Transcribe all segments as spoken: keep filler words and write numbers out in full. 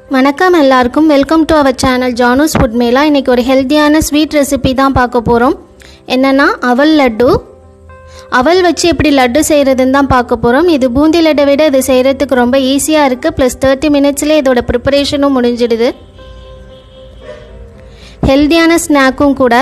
வணக்கம் எல்லாருக்கும் welcome to our channel Janu's food Mela. இன்றைக்கி ஒரு ஹெல்த்தியான ஸ்வீட் ரெசிபி தான் பார்க்க போகிறோம். என்னென்னா அவல் லட்டு. அவல் வச்சு எப்படி லட்டு செய்கிறதுன்னு தான் பார்க்க போகிறோம். இது பூந்தி லட்டை விட இது செய்கிறதுக்கு ரொம்ப ஈஸியாக இருக்குது. ப்ளஸ் தேர்ட்டி மினிட்ஸ்லேயே இதோட ப்ரிப்பரேஷனும் முடிஞ்சிடுது. ஹெல்த்தியான ஸ்நாக்கும் கூட.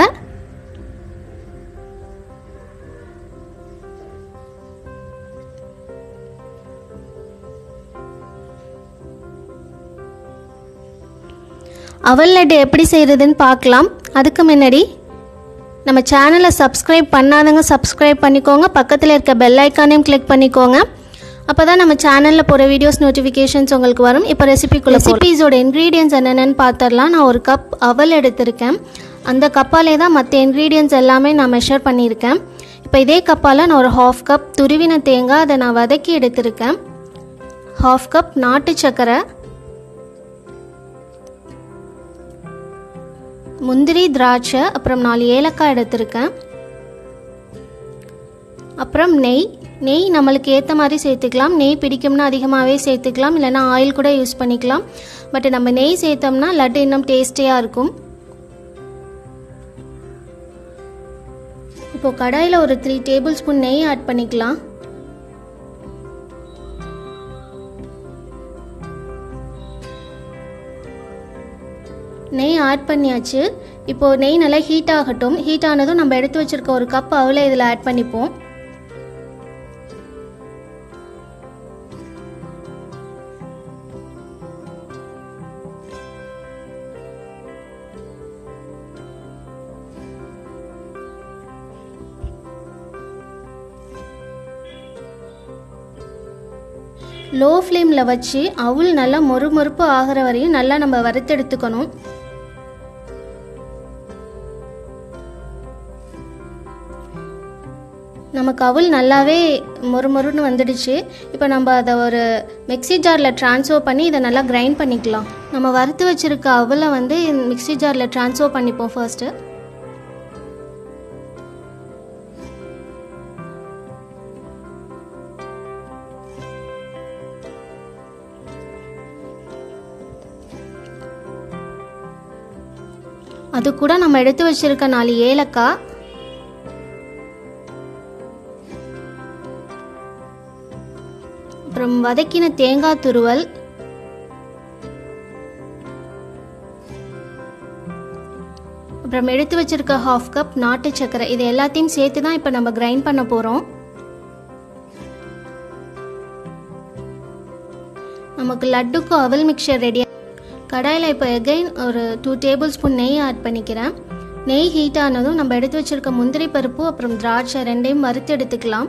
அவல் லட்டு எப்படி செய்கிறதுன்னு பார்க்கலாம். அதுக்கு முன்னாடி நம்ம சேனலை சப்ஸ்கிரைப் பண்ணாதவங்க சப்ஸ்கிரைப் பண்ணிக்கோங்க. பக்கத்தில் இருக்க பெல் ஐக்கானையும் கிளிக் பண்ணிக்கோங்க. அப்போ தான் நம்ம சேனலில் போகிற வீடியோஸ் நோட்டிஃபிகேஷன்ஸ் உங்களுக்கு வரும். இப்போ ரெசிபிக்குள்ள ரெசிபீஸோட இன்க்ரீடியன்ட்ஸ் என்னென்னு பார்த்துடலாம். நான் ஒரு கப் அவல் எடுத்திருக்கேன். அந்த கப்பாலே தான் மற்ற இன்க்ரீடியன்ட்ஸ் எல்லாமே நான் மெஷர் பண்ணியிருக்கேன். இப்போ இதே கப்பால் நான் ஒரு ஹாஃப் கப் துருவின தேங்காய் அதை நான் வதக்கி எடுத்திருக்கேன். ஹாஃப் கப் நாட்டு சர்க்கரை, முந்திரி, திராட்சை, அப்புறம் நாலு ஏலக்காய் எடுத்திருக்கேன். அப்புறம் நெய். நெய் நம்மளுக்கு ஏற்ற மாதிரி சேர்த்துக்கலாம். நெய் பிடிக்கும்னா அதிகமாகவே சேர்த்துக்கலாம், இல்லைனா ஆயில் கூட யூஸ் பண்ணிக்கலாம். பட் நம்ம நெய் சேர்த்தோம்னா லட்டு இன்னும் டேஸ்டியாக இருக்கும். இப்போது கடாயில் ஒரு த்ரீ டேபிள் ஸ்பூன் நெய் ஆட் பண்ணிக்கலாம். நெய் ஆட் பண்ணியாச்சு. இப்போது நெய் நல்லா ஹீட் ஆகட்டும். ஹீட் ஆனதும் நம்ம எடுத்து வச்சுருக்க ஒரு கப் அவலை இதில் ஆட் பண்ணிப்போம். லோ ஃப்ளேமில் வச்சு அவல் நல்லா மொறு மொறுப்பு ஆகிற வரையும் நல்லா நம்ம வறுத்தெடுத்துக்கணும். நமக்கு அவல் நல்லாவே மொறு மொறுன்னு வந்துடுச்சு. இப்போ நம்ம அதை ஒரு மிக்ஸி ஜாரில் ட்ரான்ஸ்ஃபர் பண்ணி இதை நல்லா கிரைண்ட் பண்ணிக்கலாம். நம்ம வறுத்து வச்சுருக்க அவலை வந்து மிக்ஸி ஜாரில் ட்ரான்ஸ்ஃபர் பண்ணிப்போம் ஃபர்ஸ்ட்டு. அது கூட நம்ம எடுத்து வச்சிருக்க நாலு ஏலக்காய், அப்புறம் வதக்கின தேங்காய் துருவல், அப்புறம் எடுத்து வச்சிருக்க ஹாஃப் கப் நாட்டு சர்க்கரை, இது எல்லாத்தையும் சேர்த்து தான் இப்போ நம்ம கிரைண்ட் பண்ண போகிறோம். நமக்கு லட்டுக்கு அவல் மிக்சர் ரெடி. கடாயில் இப்போ எகைன் ஒரு டூ டேபிள் ஸ்பூன் நெய் ஆட் பண்ணிக்கிறேன். நெய் ஹீட் ஆனதும் நம்ம எடுத்து வச்சுருக்க முந்திரி பருப்பு அப்புறம் திராட்சை ரெண்டையும் வறுத்து எடுத்துக்கலாம்.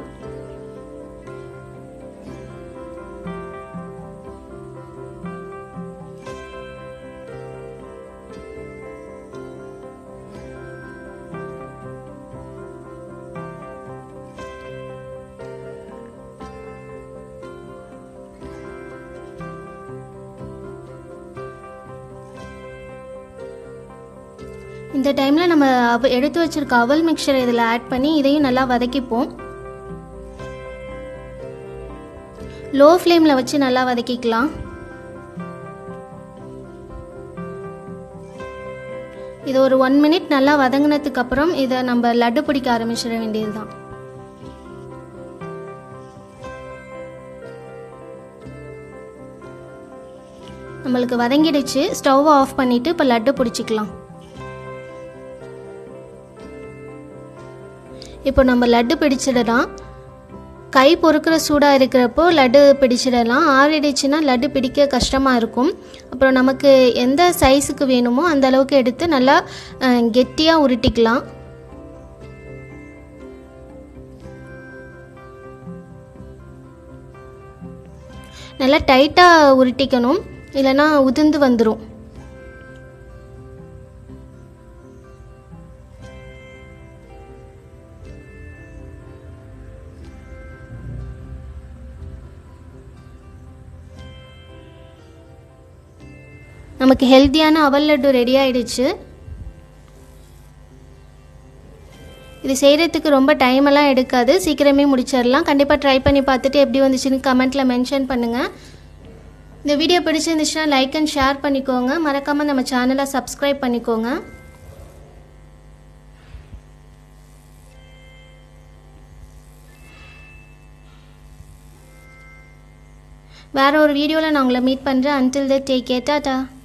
இந்த டைமில் நம்ம அவ எடுத்து வச்சிருக்க அவல் மிக்சரை இதில் ஆட் பண்ணி இதையும் நல்லா வதக்கிப்போம். லோ ஃப்ளேமில் வச்சு நல்லா வதக்கிக்கலாம். இது ஒரு ஒன் மினிட் நல்லா வதங்கினதுக்கு அப்புறம் இதை நம்ம லட்டு பிடிக்க ஆரம்பிச்சிட வேண்டியது தான். நம்மளுக்கு வதங்கிடுச்சு. ஸ்டவ் ஆஃப் பண்ணிவிட்டு இப்போ லட்டு பிடிச்சிக்கலாம். இப்போ நம்ம லட்டு பிடிச்சிடலாம். கை பொறுக்கிற சூடாக இருக்கிறப்போ லட்டு பிடிச்சிடலாம். ஆறிடுச்சுன்னா லட்டு பிடிக்க கஷ்டமாக இருக்கும். அப்புறம் நமக்கு எந்த சைஸுக்கு வேணுமோ அந்த அளவுக்கு எடுத்து நல்லா கெட்டியாக உருட்டிக்கலாம். நல்லா டைட்டாக உருட்டிக்கணும், இல்லைன்னா உதிர்ந்து வந்துடும். நமக்கு ஹெல்த்தியான அவல் லட்டு ரெடி ஆயிடுச்சு. இது செய்கிறதுக்கு ரொம்ப டைமெல்லாம் எடுக்காது, சீக்கிரமே முடிச்சிடலாம். கண்டிப்பாக ட்ரை பண்ணி பார்த்துட்டு எப்படி வந்துச்சுன்னு கமெண்ட்டில் மென்ஷன் பண்ணுங்கள். இந்த வீடியோ பிடிச்சிருந்துச்சுன்னா லைக் அண்ட் ஷேர் பண்ணிக்கோங்க. மறக்காமல் நம்ம சேனலை சப்ஸ்கிரைப் பண்ணிக்கோங்க. வேறு ஒரு வீடியோவில் நான் உங்களை மீட் பண்ணுறேன். until then take care, Tata.